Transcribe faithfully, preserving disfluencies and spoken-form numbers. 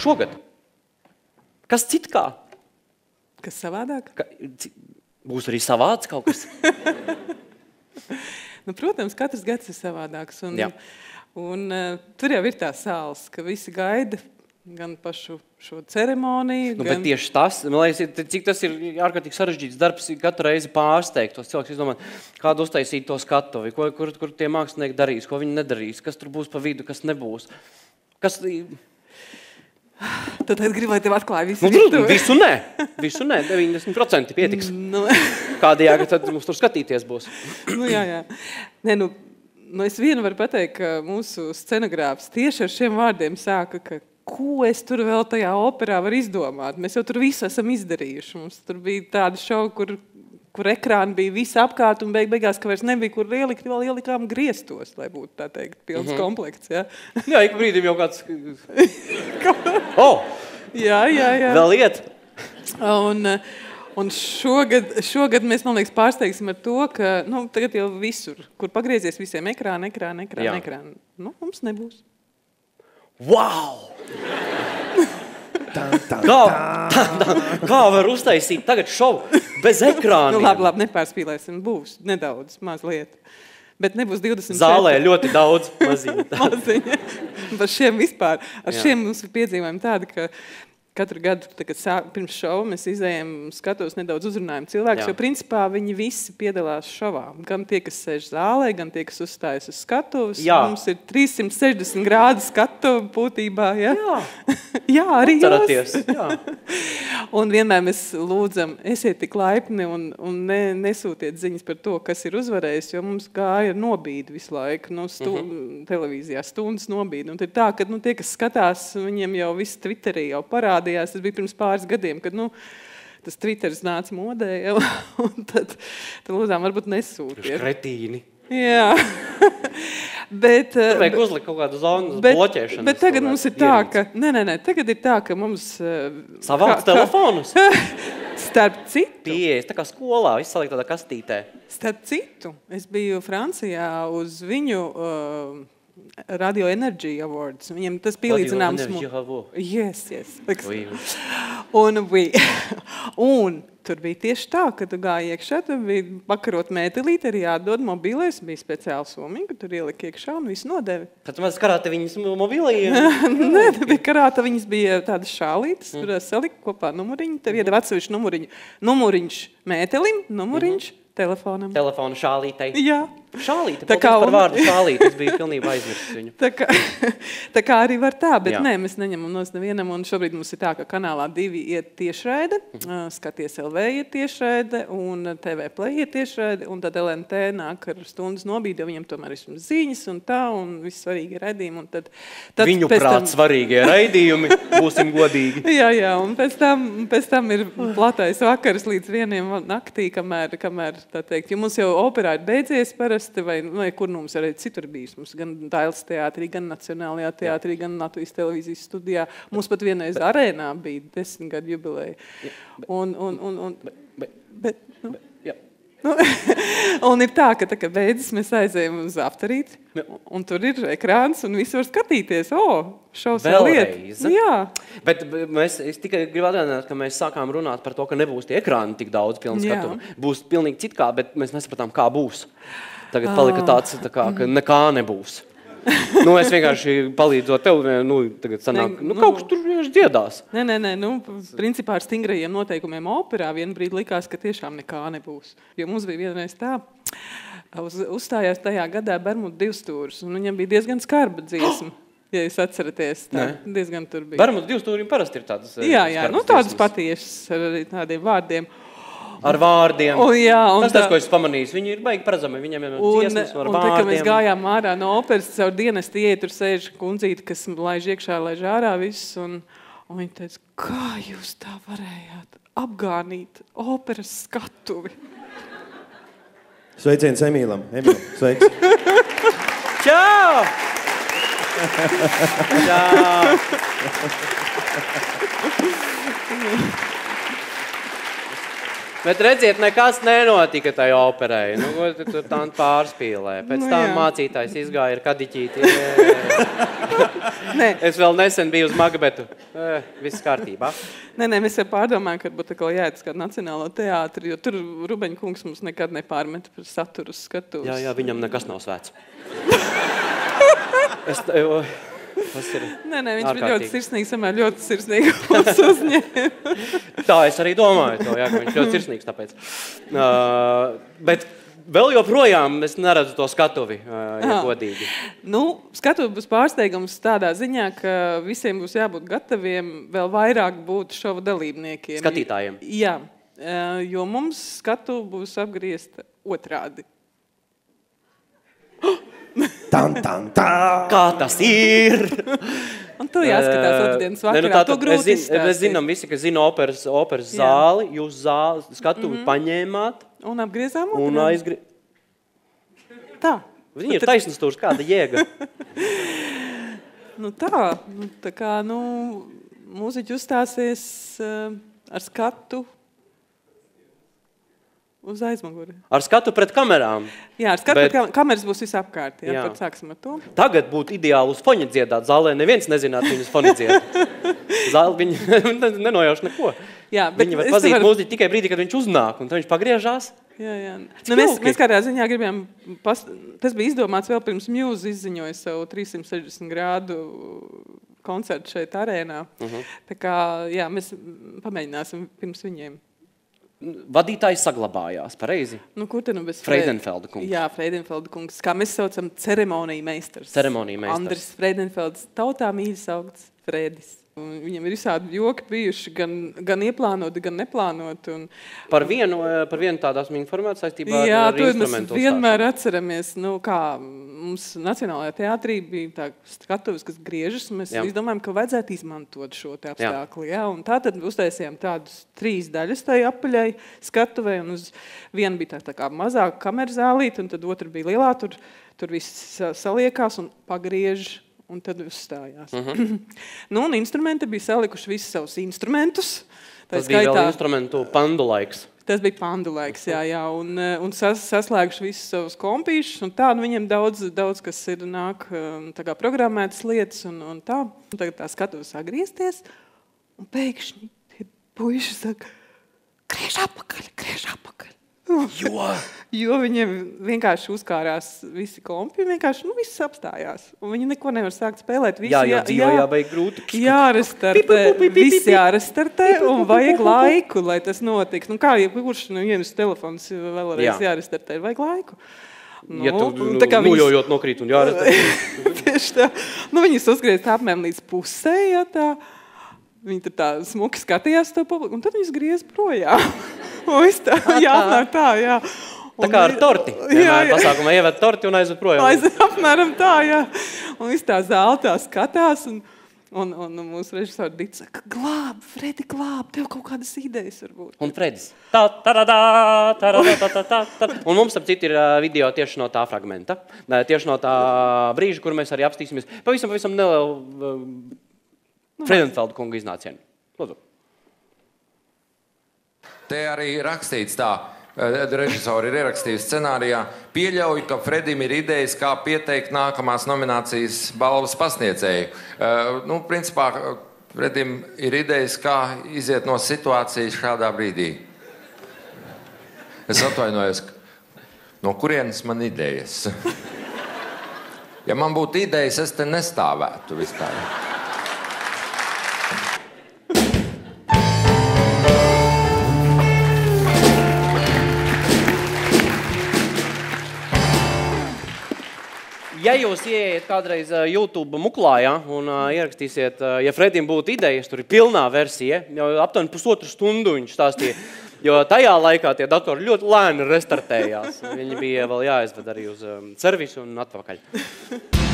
šogad? Kas cit kā? Kas savādāk? Ka, būs arī savāds kaut kas? Nu, protams, katrs gads ir savādāks. Un, Jā. un uh, tur jau ir tā sāls, ka visi gaida gan pašu šo ceremoniju. Nu, gan... Bet tieši tas, man liekas, cik tas ir ārkārtīgi sarežģīts darbs, katru reizi pārsteigt tos cilvēkus, izdomāt, kādu uztaisīt to skatuvi, ko, kur, kur tie mākslinieki darīs, ko viņi nedarīs, kas tur būs pa vidu, kas nebūs. Kas... Tad gribu, lai tev atklāja visu. Nu, visu nē, visu nē, deviņdesmit procenti pietiks. Nu... Kādajā, ka tad mums tur skatīties būs. Nu, jā, jā. Nē, nu, nu, es vienu varu pateikt, ka mūsu scenogrāfs tieši ar šiem vārdiem sāka, ka ko es tur vēl tajā operā var izdomāt. Mēs jau tur visu esam izdarījuši. Mums tur bija tāda šova, kur, kur ekrāni bija visi apkārt un beig, beigās, ka vairs nebija, kur ielikt, vēl ielikām griestos, lai būtu, tā teikt, pilns mm-hmm. komplekts. Jā, jā ik brīdim jau kāds... oh! Jā, jā, jā. Vēl iet? Un, un šogad, šogad mēs, man liekas, pārsteigsim ar to, ka nu, tagad jau visur, kur pagriezies visiem ekrāni, ekrāni, ekrāni, jā. ekrāni. Nu, mums nebūs. Wow! Kā, tā, tā, kā var uztaisīt tagad šovu bez ekrāniem? Nu, labi, labi, nepārspīlēsim, būs nedaudz, mazliet. Bet nebūs divdesmit Zālē ļoti daudz maziņa. Maziņa. Par šiem vispār. Ar Jā. Šiem mums ir piedzīvojumi tādi, ka katru gadu, kad sā, pirms šova, mēs izējam skatos nedaudz uzrunājam cilvēkus, Jā. Jo principā viņi visi piedalās šovā. Gan tie, kas sēž zālē, gan tie, kas uzstājas uz skatuves. Jā. Mums ir trīssimt sešdesmit grādu skatuve būtībā. Ja? Jā. Jā, arī Atceraties. Jā. Un vienmēr mēs lūdzam, esiet tik laipni un, un ne, nesūtiet ziņas par to, kas ir uzvarējis, jo mums gāja nobīdi visu laiku, no stu, uh-huh. televīzijā stundas nobīdi. Un ir tā, ka nu, tie, kas skatās, viņiem jau viss Twitterī jau parāda. Tas bija pirms pāris gadiem, kad nu, tas Twitteris nāca modē, jau, un tad, tad lūdzām varbūt nesūtiet. Kretīni. Jā. bet, Tur vajag uzlikt kaut kādu zonu bloķēšanas. Bet tagad mums ir tā, ka, nē, nē, nē, tagad ir tā, ka mums... Savāc telefonus? Starp citu. Pieejas, tā kā skolā, viss salikt tādā kastītē. Starp citu, es biju Francijā uz viņu... Uh, Radio Energy Awards. Viņiem tas bija līdzināms... Radio Energy Awards. Yes, yes. Oui. Un, un tur bija tieši tā, ka tu gāji iekšā, tur bija pakarot mētelīti, arī jādod mobilēs, bija speciāli somiņi, ka tur ielika iekšā un visu nodevi. Tad mēs karāta viņas mobilēji? Nē, bija karāta, viņas bija tādas šālītes, tur salika kopā numuriņu, tev iedeva atsevišķu numuriņu. Numuriņš mētelim, numuriņš mm-hmm. telefonam. Telefonu šālītei. Jā. Šālīte, paldies par vārdu šālīte, es biju pilnībā aizmirsis viņu. Tā kā, tā kā arī var tā, bet Jā. Nē, mēs neņemam nos nevienam, un šobrīd mums ir tā, ka kanālā divi iet tiešraide, uh, Skaties L V iet tiešraide, un T V Play iet tiešraide, un tad L N T nāk ar stundas nobīdi, jo viņam tomēr ir ziņas un tā, un viss svarīgi raidījumi, un tad... tad Viņu prāt tam... svarīgie raidījumi, būsim godīgi. Jā, jā, un pēc tam, pēc tam ir platais vakars līdz vieniem naktī, kamēr, kamēr tā teikt, jo mums jau operā ir beidzies parasti, vai, vai kur mums arī citur bijis. Mums gan Dailes teātrī, gan Nacionālajā teātrī, gan Latvijas televīzijas studijā. Mums pat vienreiz arēnā bija desmit gadu jubileja. Un, un, un, un, bet, bet, nu, nu, un ir tā, ka tā, ka beidzas mēs aizējam uz afterīt, un tur ir ekrāns, un visi var skatīties. O, šaus vēl lieta. Jā. Bet mēs, es tikai gribu atgādināt, ka mēs sākām runāt par to, ka nebūs tie ekrāni tik daudz pilnu skatuvi. Būs pilnīgi cit kā, bet mēs nesapratām, kā būs. Tagad palika tāds, tā kā, ka nekā nebūs. Nu, es vienkārši palīdzot tev, nu, tagad sanāk, nu, kaut kas tur vienkārši dziedās. Nē, nē, nē, nu, principā ar stingrajiem noteikumiem operā vien brīdi likās, ka tiešām nekā nebūs. Jo mums bija vienreiz tā, uz, uzstājās tajā gadā Bermudu divstūris, un viņam bija diezgan skarba dziesma. Ja jūs atceraties, tā Nē. Diezgan tur bija. Bermudu divstūrim parasti ir tādas jā, jā, nu, tādas patiešas ar tādiem vārdiem. Ar vārdiem. Un, jā, un tas tas, ko es pamanīju. Viņi ir baigi parazami. Viņam ir dziesmas ar un, vārdiem. Un tā, ka mēs gājām ārā no operas, caur dienesti iet, tur sēž kundzīti, kas laiž iekšā, laiž ārā viss. Un, un viņi teica, kā jūs tā varējāt apgānīt operas skatuvi? Sveiciens Emīlam. Emīlam, sveiks. Čau! Čau! Bet redziet, nekas nenotika tai operai. Nu, tur tā pārspīlē. Pēc Nu, tam jā. mācītājs izgāja ar kadiķīti. Nē. Es vēl nesen biju uz Magbetu. E, viss kārtībā. Nē, nē, mēs jau pārdomājam, ka būtu atkal jāiet uz kādu nacionālo teātri, jo tur Rubeņa kungs mums nekad nepārmet par saturu skatuves. Jā, jā, viņam nekas nav svēts. es, o, tas ir Nē, nē, viņš bija ļoti ārkārtīgi. sirsnīgs, samēr ļoti sirsnīgi mums uzņēma. Tā es arī domāju to, jā, ka viņš ļoti sirsnīgs tāpēc. Uh, bet vēl joprojām es neredzu to skatuvi, uh, ja Aha. godīgi. Nu, skatuve būs pārsteigums tādā ziņā, ka visiem būs jābūt gataviem vēl vairāk būt šova dalībniekiem. Skatītājiem. Jā, uh, jo mums skatuve būs apgriezta otrādi. Tan, tan, tan. Kā tas ir? Un to jāskatās otrdienas Nē, vakarā. nu tā To tad grūti mēs, zin, izstāstīt. mēs zinām visi, ka zina operas, operas Jā. zāli. Jūs zāli, skatuvi mm-hmm. paņēmāt Un apgriezām un otrādi. aizgri... Tā. Viņi ir taisnstūrs, kāda jēga. Nu tā, nu, tā kā, nu, mūziķi uzstāsies uh, ar skatu uz aizmuguri. Ar skatu pret kamerām. Jā, ar skatu, Bet- Bet... kameras būs visapkārt. Jā, Jā. pat sāksim ar to. Tagad būtu ideāli uz foņa dziedāt zālē. Neviens nezinātu viņas foņa dziedāt. Zāli viņi nenojauš neko. Jā, bet Viņi var es pazīt te varu- mūziķi tikai brīdī, kad viņš uznāk, un tad viņš pagriežās. Jā, jā. Cik Nu, mēs, jauki. mēs kādā ziņā gribējām, pas... tas bija izdomāts vēl pirms Muse izziņoja savu trīssimt sešdesmit grādu koncertu šeit arēnā. Uh -huh. Tā kā, jā, mēs pamēģināsim pirms viņiem. Vadītājs saglabājās, pareizi. Nu, kur te nu bez Freidenfelda kungs. Jā, Freidenfelda kungs. Kā mēs saucam, ceremoniju meistars. Ceremoniju meistars. Andris Freidenfelds, tautā mīļi saukts Fredis. Un viņam ir visādi joki bijuši, gan, gan ieplānoti, gan neplānoti. Un, Par vienu, eh, par vienu tādu esmu informēts saistībā jā, ar to mēs instrumentu vienmēr uzstāšanu. atceramies. Nu, kā mums Nacionālajā teātrī bija tā skatuves, kas griežas, un mēs Jā. izdomājam, ka vajadzētu izmantot šo te apstākli. Jā. Un tā tad uztaisījām tādus trīs daļas tai apaļai skatuvei, un uz vienu bija tā, tā kā mazāka kamerzālīte, un tad otra bija lielā, tur, tur viss sa- saliekās un pagriež, un tad uzstājās. Uh -huh. Nu, un instrumenti bija salikuši visus savus instrumentus. Tā Tas bija vēl skaitā- instrumentu pandu laiks. Tas bija pandu laiks, jā, jā, un, eh, un sas, saslēguši visus savus kompīšus, un tā, nu, viņiem daudz, daudz kas ir nāk, um, tā kā programmētas lietas, un, un tā. Un tagad tā skatuves sagriezties, un pēkšņi tie puiši saka, griež apakaļ, griež apakaļ. Jo! Jo viņiem vienkārši uzkārās visi kompi, vienkārši, nu, viss apstājās. Un viņi neko nevar sākt spēlēt. Visi, Jā, jo dzīvo jābeig grūti. Jārestartē, viss jārestartē un vajag laiku, lai tas notiks. Nu, kā, ja kurš nu, ienes telefons vēlreiz Jā. jārestartē, vajag laiku. Nu, Ja tu un tā kā viņas- nojojot nokrīt un jārestē. Tieši tā. Nu, viņas uzgriez apmēram līdz pusē, ja tā. Viņi tur tā smuki skatījās to publiku, un tad viņas griez projām. Un viss tā, jā, apmēram tā, jā. Tā Un kā ar vi- torti. Jā, Vienmēr jā. pasākumā ieved torti un aizved projām. Aiz, apmēram tā, jā. Un viss tā zāle tā skatās, un, un, un, un mūsu režisori Dita saka, glāb, Fredi, glāb, tev kaut kādas idejas varbūt. Un Fredis. Tā, taradā, taradā, tā, tā, tā, tā. Un mums, ap citu, ir ā, video tieši no tā fragmenta. Nē, tieši no tā brīža, kur mēs arī apstīsimies. Pavisam, pavisam nelielu Freidenfelda kunga iznācienu. Lūdzu. Te arī rakstīts tā, eh, režisori ir ierakstījusi scenārijā, pieļauju, ka Fredim ir idejas, kā pieteikt nākamās nominācijas balvas pasniedzēju. Eh, Nu, principā, Fredim ir idejas, kā iziet no situācijas šādā brīdī. Es atvainojos, no kurienes man idejas? Ja man būtu idejas, es te nestāvētu vispār. Ja jūs ieiet kādreiz ā, YouTube muklājā un uh, ierakstīsiet, uh, ja Fredim būtu idejas, tur ir pilnā versija, jau aptuveni pusotru stundu viņš stāstīja, jo tajā laikā tie datori ļoti lēni restartējās. Viņi bija vēl jāaizved arī uz um, servisu un atpakaļ.